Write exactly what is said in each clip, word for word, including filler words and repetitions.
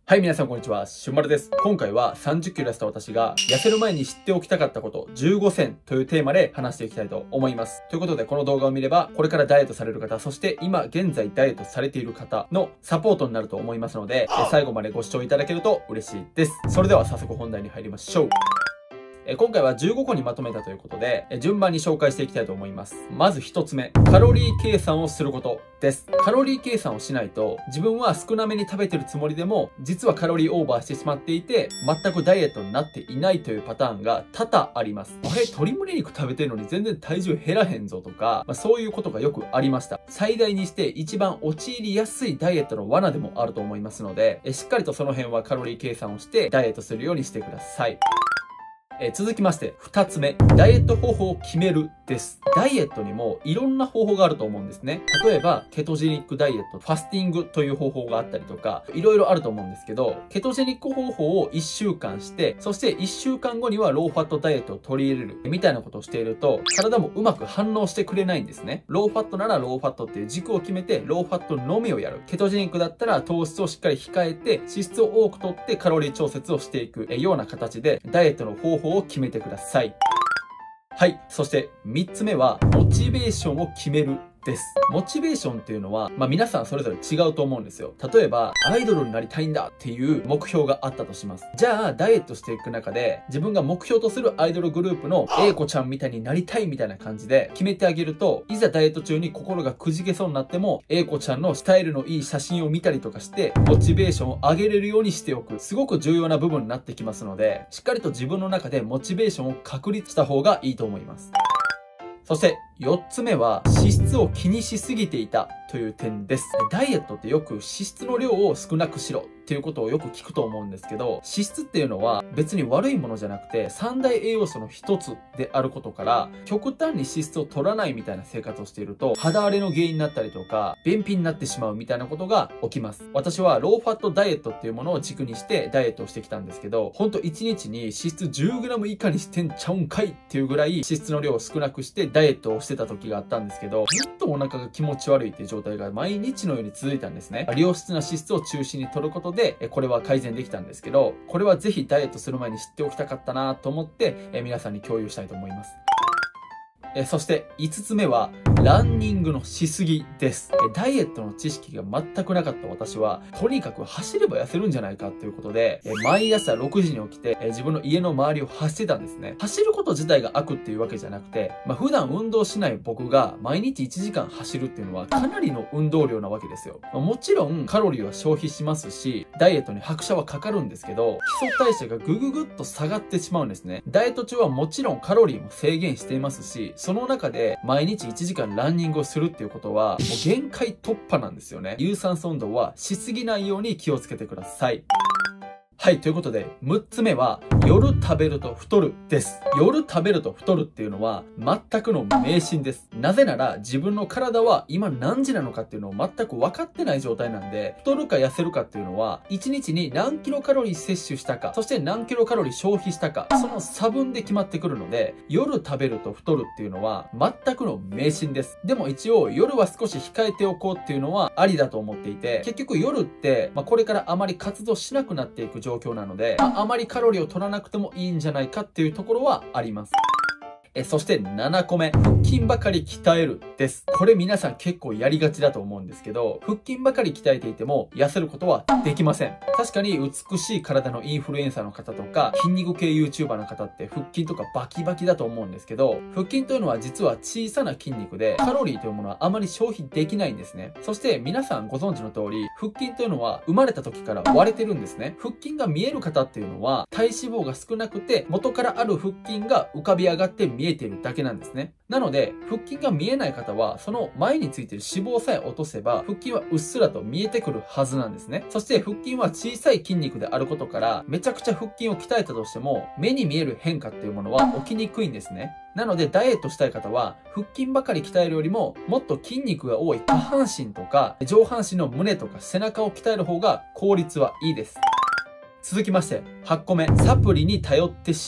はい、皆さんこんにちは。しゅんまるです。今回はさんじゅっキロ痩せた私が痩せる前に知っておきたかったことじゅうごせんというテーマで話していきたいと思います。ということでこの動画を見ればこれからダイエットされる方、そして今現在ダイエットされている方のサポートになると思いますので、最後までご視聴いただけると嬉しいです。それでは早速本題に入りましょう。今回はじゅうごこにまとめたということで、順番に紹介していきたいと思います。まずひとつめ、カロリー計算をすることです。カロリー計算をしないと、自分は少なめに食べてるつもりでも、実はカロリーオーバーしてしまっていて、全くダイエットになっていないというパターンが多々あります。あれ、鶏胸肉食べてるのに全然体重減らへんぞとか、まあ、そういうことがよくありました。最大にして一番陥りやすいダイエットの罠でもあると思いますので、しっかりとその辺はカロリー計算をしてダイエットするようにしてください。えー、続きまして、二つ目、ダイエット方法を決めるです。ダイエットにもいろんな方法があると思うんですね。例えば、ケトジェニックダイエット、ファスティングという方法があったりとか、いろいろあると思うんですけど、ケトジェニック方法をいっしゅうかんして、そしていっしゅうかんごにはローファットダイエットを取り入れる、みたいなことをしていると、体もうまく反応してくれないんですね。ローファットならローファットっていう軸を決めて、ローファットのみをやる。ケトジェニックだったら糖質をしっかり控えて、脂質を多く取ってカロリー調節をしていくような形で、ダイエットの方法を決めてください。はい。そしてみっつめは、モチベーションを決めるです。モチベーションっていうのは、まあ皆さんそれぞれ違うと思うんですよ。例えば、アイドルになりたいんだっていう目標があったとします。じゃあ、ダイエットしていく中で、自分が目標とするアイドルグループの A 子ちゃんみたいになりたいみたいな感じで決めてあげると、いざダイエット中に心がくじけそうになっても、A 子ちゃんのスタイルのいい写真を見たりとかして、モチベーションを上げれるようにしておく。すごく重要な部分になってきますので、しっかりと自分の中でモチベーションを確立した方がいいと思います。そしてよっつめは脂質を気にしすぎていたという点です。ダイエットってよく脂質の量を少なくしろっていうことをよく聞くと思うんですけど、脂質っていうのは別に悪いものじゃなくて三大栄養素の一つであることから、極端に脂質を取らないみたいな生活をしていると肌荒れの原因になったりとか便秘になってしまうみたいなことが起きます。私はローファットダイエットっていうものを軸にしてダイエットをしてきたんですけど、ほんといちにちに脂質 じゅうグラム 以下にしてんちゃうんかいっていうぐらい脂質の量を少なくしてダイエットをしてた時があったんですけど、ずっとお腹が気持ち悪いっていう状態が毎日のように続いたんですね。良質な脂質を中心に摂ることでこれは改善できたんですけど、これはぜひダイエットする前に知っておきたかったなと思って皆さんに共有したいと思います。えそしていつつめはランニングのしすぎです。ダイエットの知識が全くなかった私は、とにかく走れば痩せるんじゃないかということで、毎朝ろくじに起きて自分の家の周りを走ってたんですね。走ること自体が悪っていうわけじゃなくて、まあ、普段運動しない僕が毎日いちじかん走るっていうのはかなりの運動量なわけですよ。もちろんカロリーは消費しますし、ダイエットに拍車はかかるんですけど、基礎代謝がぐぐぐっと下がってしまうんですね。ダイエット中はもちろんカロリーも制限していますし、その中で毎日いちじかんランニングをするっていうことはもう限界突破なんですよね。有酸素運動はしすぎないように気をつけてください。はい、ということで、むっつめは、夜食べると太るです。夜食べると太るっていうのは、全くの迷信です。なぜなら、自分の体は今何時なのかっていうのを全く分かってない状態なんで、太るか痩せるかっていうのは、いちにちに何キロカロリー摂取したか、そして何キロカロリー消費したか、その差分で決まってくるので、夜食べると太るっていうのは、全くの迷信です。でも一応、夜は少し控えておこうっていうのは、ありだと思っていて、結局夜って、まあ、これからあまり活動しなくなっていく状況状況なので、まあ、あまりカロリーを取らなくてもいいんじゃないかっていうところはあります。え、そしてななこめ、腹筋ばかり鍛えるです。これ皆さん結構やりがちだと思うんですけど、腹筋ばかり鍛えていても痩せることはできません。確かに美しい体のインフルエンサーの方とか、筋肉系 YouTuber の方って腹筋とかバキバキだと思うんですけど、腹筋というのは実は小さな筋肉で、カロリーというものはあまり消費できないんですね。そして皆さんご存知の通り、腹筋というのは生まれた時から割れてるんですね。腹筋が見える方っていうのは、体脂肪が少なくて、元からある腹筋が浮かび上がって見えているだけなんですね。なので、腹筋が見えない方は、その前についている脂肪さえ落とせば、腹筋はうっすらと見えてくるはずなんですね。そして腹筋は小さい筋肉であることから、めちゃくちゃ腹筋を鍛えたとしても、目に見える変化っていうものは起きにくいんですね。なので、ダイエットしたい方は、腹筋ばかり鍛えるよりも、もっと筋肉が多い下半身とか、上半身の胸とか背中を鍛える方が効率はいいです。続きまして、はちこめ、サプリに頼ってしまう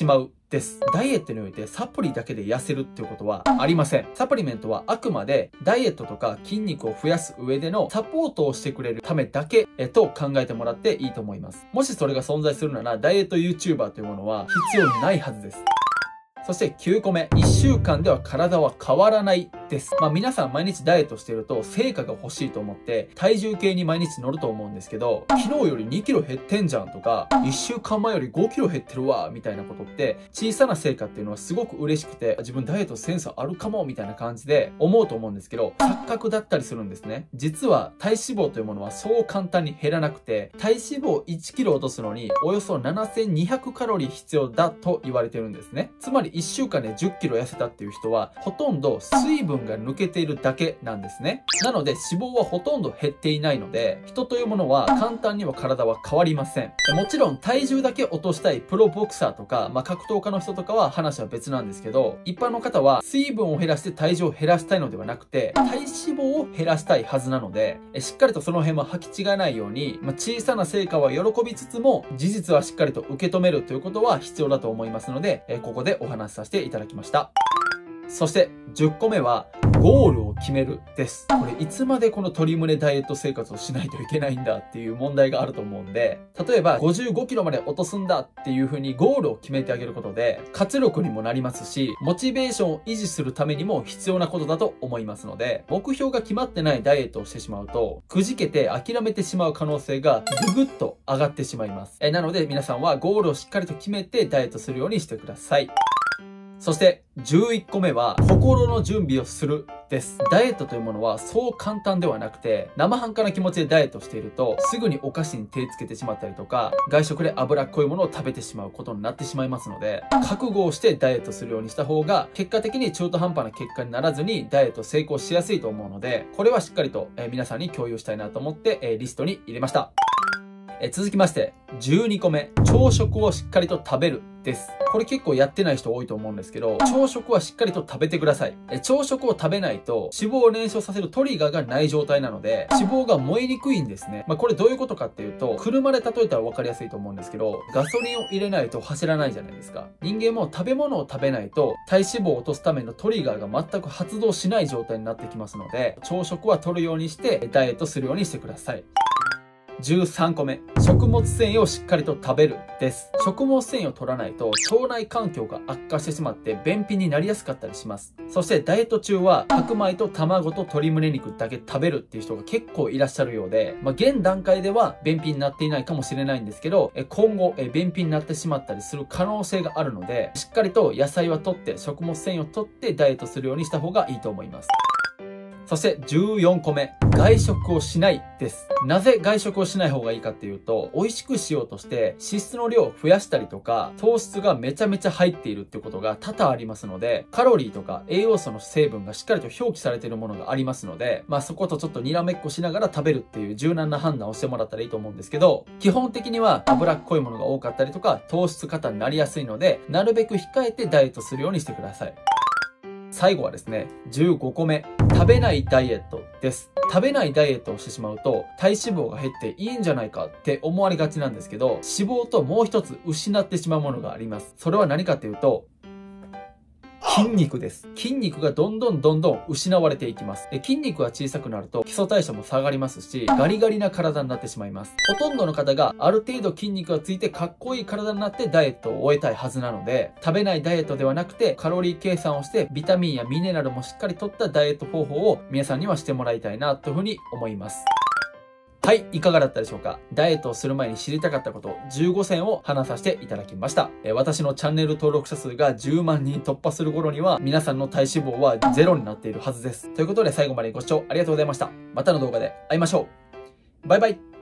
です。ダイエットにおいてサプリだけで痩せるっていうことはありません。サプリメントはあくまでダイエットとか筋肉を増やす上でのサポートをしてくれるためだけと考えてもらっていいと思います。もしそれが存在するならダイエット YouTuber というものは必要ないはずです。そしてきゅうこめ。いっしゅうかんでは体は変わらないです。まあ皆さん毎日ダイエットしてると成果が欲しいと思って体重計に毎日乗ると思うんですけど、昨日よりにキロ減ってんじゃんとか、いっしゅうかんまえよりごキロ減ってるわみたいなことって小さな成果っていうのはすごく嬉しくて、自分ダイエットセンスあるかもみたいな感じで思うと思うんですけど、錯覚だったりするんですね。実は体脂肪というものはそう簡単に減らなくて、体脂肪をいちキロ落とすのにおよそななせんにひゃくカロリー必要だと言われてるんですね。つまりいっしゅうかんでじゅっキロ痩せたっていう人はほとんど水分が抜けているだけなんですね。なので脂肪はほとんど減っていないので、人というものは簡単には体は変わりません。もちろん体重だけ落としたいプロボクサーとか、まあ、格闘家の人とかは話は別なんですけど、一般の方は水分を減らして体重を減らしたいのではなくて、体脂肪を減らしたいはずなので、しっかりとその辺は履き違えないように、まあ、小さな成果は喜びつつも事実はしっかりと受け止めるということは必要だと思いますので、ここでお話しさせていただきました。そしてじゅっこめはゴールを決めるです。これいつまでこの鶏胸ダイエット生活をしないといけないんだっていう問題があると思うんで、例えばごじゅうごキロまで落とすんだっていう風にゴールを決めてあげることで活力にもなりますし、モチベーションを維持するためにも必要なことだと思いますので、目標が決まってないダイエットをしてしまうとくじけて諦めてしまう可能性がぐぐっと上がってしまいます。えなので皆さんはゴールをしっかりと決めてダイエットするようにしてください。そしてじゅういっこめは心の準備をするです。ダイエットというものはそう簡単ではなくて、生半可な気持ちでダイエットしているとすぐにお菓子に手つけてしまったりとか、外食で脂っこいものを食べてしまうことになってしまいますので、覚悟をしてダイエットするようにした方が結果的に中途半端な結果にならずにダイエット成功しやすいと思うので、これはしっかりと皆さんに共有したいなと思ってリストに入れました。え続きましてじゅうにこめ。朝食をしっかりと食べるです。これ結構やってない人多いと思うんですけど、朝食はしっかりと食べてください。え朝食を食べないと脂肪を燃焼させるトリガーがない状態なので、脂肪が燃えにくいんですね。まあこれどういうことかっていうと、車で例えたら分かりやすいと思うんですけど、ガソリンを入れないと走らないじゃないですか。人間も食べ物を食べないと体脂肪を落とすためのトリガーが全く発動しない状態になってきますので、朝食は取るようにしてダイエットするようにしてください。じゅうさんこめ。食物繊維をしっかりと食べるです。食物繊維を取らないと腸内環境が悪化してしまって便秘になりやすかったりします。そしてダイエット中は白米と卵と鶏胸肉だけ食べるっていう人が結構いらっしゃるようで、まあ、現段階では便秘になっていないかもしれないんですけど、今後便秘になってしまったりする可能性があるので、しっかりと野菜は取って食物繊維を取ってダイエットするようにした方がいいと思います。そしてじゅうよんこめ。外食をしないです。なぜ外食をしない方がいいかっていうと、美味しくしようとして脂質の量を増やしたりとか、糖質がめちゃめちゃ入っているってことが多々ありますので、カロリーとか栄養素の成分がしっかりと表記されているものがありますので、まあそことちょっとにらめっこしながら食べるっていう柔軟な判断をしてもらったらいいと思うんですけど、基本的には脂っこいものが多かったりとか、糖質過多になりやすいので、なるべく控えてダイエットするようにしてください。最後はですね、じゅうごこめ。食べないダイエットです。食べないダイエットをしてしまうと体脂肪が減っていいんじゃないかって思われがちなんですけど、脂肪ともう一つ失ってしまうものがあります。それは何かっていうと、筋肉です。筋肉がどんどんどんどん失われていきます。筋肉が小さくなると基礎代謝も下がりますし、ガリガリな体になってしまいます。ほとんどの方がある程度筋肉がついてかっこいい体になってダイエットを終えたいはずなので、食べないダイエットではなくてカロリー計算をしてビタミンやミネラルもしっかりとったダイエット方法を皆さんにはしてもらいたいなというふうに思います。はい、いかがだったでしょうか。ダイエットをする前に知りたかったことじゅうごせんを話させていただきました。えー、私のチャンネル登録者数がじゅうまんにん突破する頃には皆さんの体脂肪はゼロになっているはずです。ということで最後までご視聴ありがとうございました。またの動画で会いましょう。バイバイ。